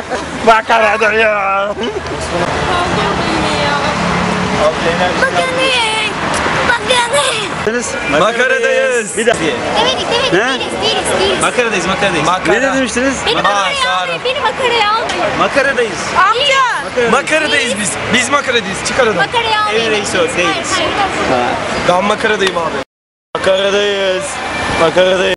Makaradayız. Makaradayız. Bir daha. Değiliz. Makaradayız. Ne demiştiniz? Beni makaraya almayın. Beni makaraya almayın. Makaradayız. Amca. Makaradayız biz. Biz makaradayız. Çıkar adam. Makaraya almayın. Ev reisi o, değil. Hayır. Ben makaradayım abi. Makaradayız. Makaradayız.